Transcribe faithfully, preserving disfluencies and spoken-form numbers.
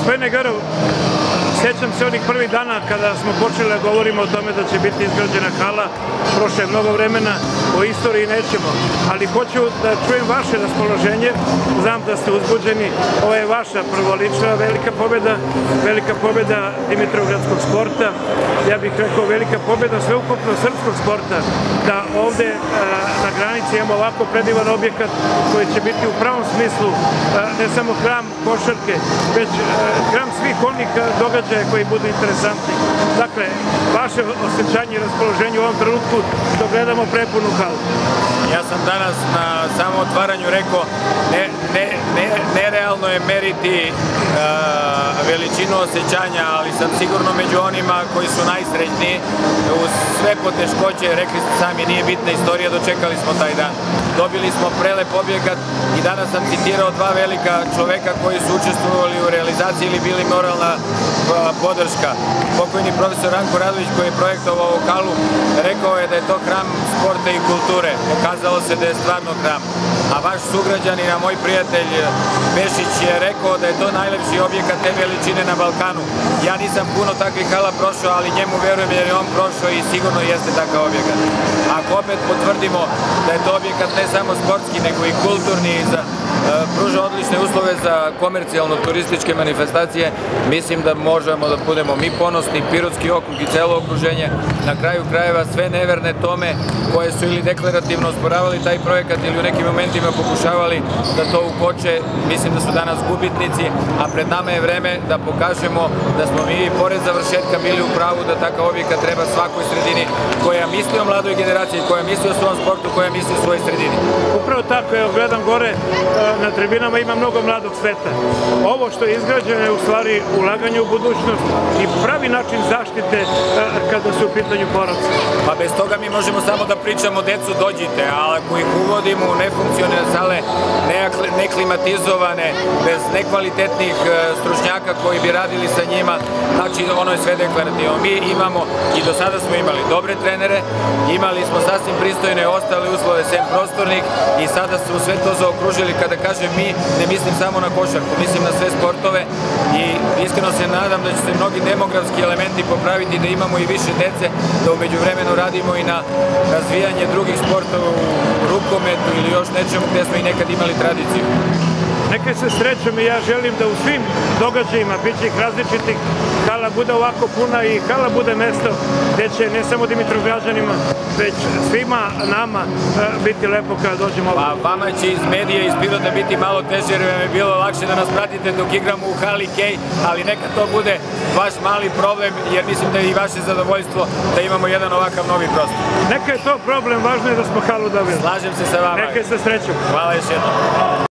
Gospodine Garov, sjećam se onih prvih dana kada smo počeli da govorimo o tome da će biti izgrađena hala, prošlo je mnogo vremena, o istoriji nećemo, ali hoću da čujem vaše raspoloženje, znam da ste uzbuđeni, ovo je vaša prvolična velika pobjeda, velika pobjeda Dimitrovgradskog sporta, ja bih rekao velika pobjeda sveukupno srpskog sporta, da ovde na granici imamo ovako predivan objekat koji će biti u pravom smislu ne samo hram košarke, već hram svih onih događaja koji budu interesantni. Dakle, vaše osjećanje i raspoloženje u ovom trenutku dok gledamo prepunu halu. Ja sam danas na samom otvaranju rekao, nerealno je meriti veličinu osjećanja, ali sam sigurno među onima koji su najsrećniji. Uz sve poteškoće, rekli ste sami, nije bitna istorija, dočekali smo taj dan. Dobili smo prelep objekat i danas sam citirao dva velika čoveka koji su učestvovali u realizaciji ili bili moralna podrška. Pokojni profesor Ranko Radović koji je projektovao ovu halu rekao je da je to hram sporta i kulture. Pokazalo se da je stvarno hram. A vaš sugrađanin, a moj prijatelj Pešić je rekao da je to najlepši objekat te veličine na Balkanu. Ja nisam puno takvih hala prošao, ali njemu verujem jer je on prošao i sigurno jeste takav objekat. Ako opet potvrdimo da je to objekat ne samo sportski, nego i kulturni i za pruža odlične uslove za komercijalno-turističke manifestacije, mislim da možemo da budemo mi ponosni, Pirotski okrug i celo okruženje, na kraju krajeva sve neverne tome koje su ili deklarativno osporavali taj projekat ili u nekim momentima pokušavali da to ukoče, mislim da su danas gubitnici, a pred nama je vreme da pokažemo da smo mi pored završetka bili u pravu da takav objekat treba svakoj sredini koja misli o mladoj generaciji, koja misli o svom sportu, koja misli o svojoj sredini. Upravo tako, evo gledam gore, na tribinama ima mnogo mladog sveta. Ovo što je izgrađeno je u stvari ulaganje u budućnost i pravi način zaštite kada su u pitanju porodice. Pa bez toga mi možemo samo da pričamo decu dođite, ali ako ih uvodimo u nefunkcionalne sale, neklimatizovane, bez nekvalitetnih stručnjaka koji bi radili sa njima, znači ono je sve deklarativno. Mi imamo i do sada smo imali dobre trenere, imali smo sasvim pristojne ostale uslove sem prostornih i sada smo sve to zaokružili. Kada kažem mi, ne mislim samo na košarku, mislim na sve sportove i iskreno se nadam da će se mnogi demografski elementi popraviti, da imamo i više dece, da umeđu vremenu radimo i na razvijanje drugih sportova u rukometu ili još nečemu gde smo i nekad imali tradiciju. Neka se srećom i ja želim da u svim događajima, bit će ih različitih, hala bude ovako puna i hala bude mesto gde će ne samo Dimitrovgrađanima, već svima nama biti lepo kada dođemo ovdje. Pa vama će iz medija iz Pirota biti malo teže jer vam je bilo lakše da nas pratite dok igramo u hali Kej, ali neka to bude vaš mali problem jer mislim da je i vaše zadovoljstvo da imamo jedan ovakav novi prostor. Neka je to problem, važno je da smo halu dobili. Slažem se sa vama. Neka je sa srećom. Hvala još jednom.